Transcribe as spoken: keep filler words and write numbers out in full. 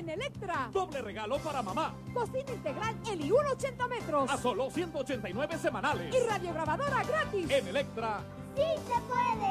en Electra. Doble regalo para mamá. Cocina integral Eli uno ochenta metros. A solo ciento ochenta y nueve semanales. Y radiograbadora gratis. En Electra. ¡Sí se puede!